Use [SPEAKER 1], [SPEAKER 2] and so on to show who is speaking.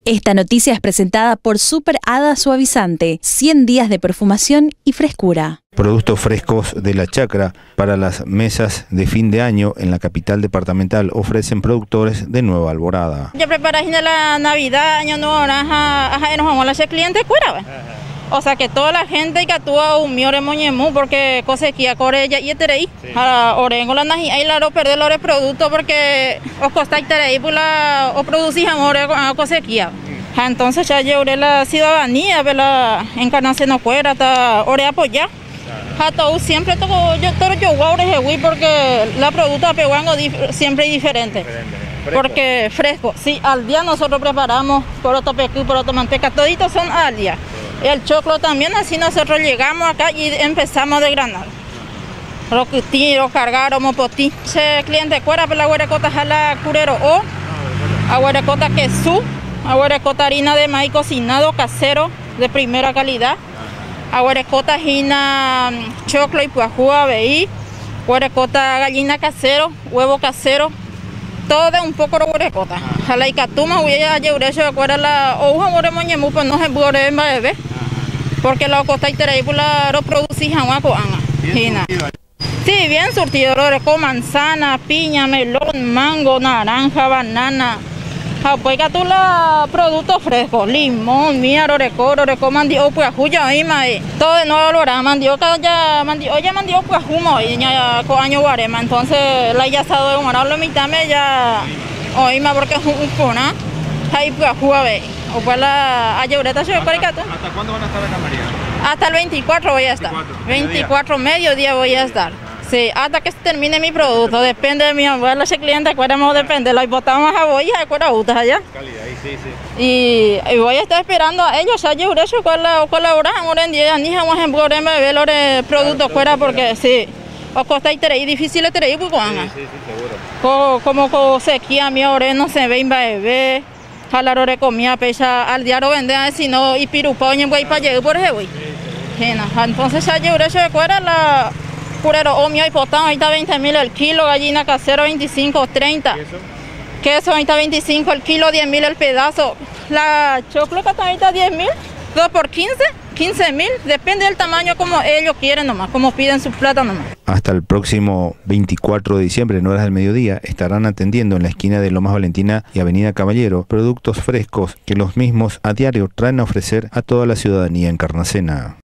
[SPEAKER 1] Esta noticia es presentada por Super Hada Suavizante, 100 días de perfumación y frescura.
[SPEAKER 2] Productos frescos de la chacra para las mesas de fin de año en la capital departamental ofrecen productores de Nueva Alborada.
[SPEAKER 3] Ya preparación de la Navidad, Año Nuevo, nos vamos a hacer clientes fuera. O sea que toda la gente que actúa un miore moñemú porque cosequía corella y eterei. Ahora orengo la naji ahí la perder los productos porque os costa eterei pula o producís amor a cosequía. Entonces ya llevé la ciudadanía de la encarnación fuera hasta ore apoyar. Todo siempre todo yo guau porque la producta peruano siempre es diferente. Porque fresco, sí, al día nosotros preparamos poroto pecu, poroto manteca, toditos son al día. El choclo también, así nosotros llegamos acá y empezamos a desgranar. Roquitiro, cargaro, mopotí. Se cliente fuera para la huerecota jala curero o, a huerecota quesú, a huerecota harina de maíz cocinado casero de primera calidad, a huerecota gina choclo y puajúa veí, huerecota gallina casero, huevo casero. Todo de un poco de huerecota. Jala y catuma, voy a llevar eso de fuera la hoja moremoñemú, pues no se puede en bebé. Porque la costa y tereípula lo producís agua con ana. Sí, bien surtido, con manzana, piña, melón, mango, naranja, banana. Pues que tú la productos frescos, limón, mía, roreco, mandio, pues juya ahí mae. Todo de nuevo valorado, mandioca ya mandio pues humo y ya con año guarema. Entonces la ya asado de un hora lo mitad me ya hoy más porque es un cona. Ahí pues juega ve. O pues la ayeureta se ve caricato.
[SPEAKER 4] ¿Hasta cuándo van a estar acá, María?
[SPEAKER 3] Hasta el 24 voy a estar. 24 mediodía voy a estar. Sí, hasta que se termine mi producto, depende de mi abuela, ese cliente, acuérdame, depende, lo botamos a boya, acuérdate allá. Y voy a estar esperando a ellos, a llevar eso, colaborar, ahora en día, ni jamás en poder ver los productos fuera, porque sí, o costa y difícil es tener, pues, seguro. Como sequía, mi ahora no se ve en bebé, jalar ore comida, pecha, al diario vender, si no, y pirupoño, voy para llegar por ese, güey. Entonces, ya llevar eso de fuera, la curero omio y potán, ahorita 20.000 el kilo, gallina casero 25, 30. Queso ahorita 25 el kilo, 10.000 el pedazo. La choclo que está ahorita 10.000, 2 por 15, 15.000, depende del tamaño como ellos quieren nomás, como piden su plata nomás.
[SPEAKER 2] Hasta el próximo 24 de diciembre, en horas del mediodía, estarán atendiendo en la esquina de Lomas Valentina y Avenida Caballero productos frescos que los mismos a diario traen a ofrecer a toda la ciudadanía encarnacena.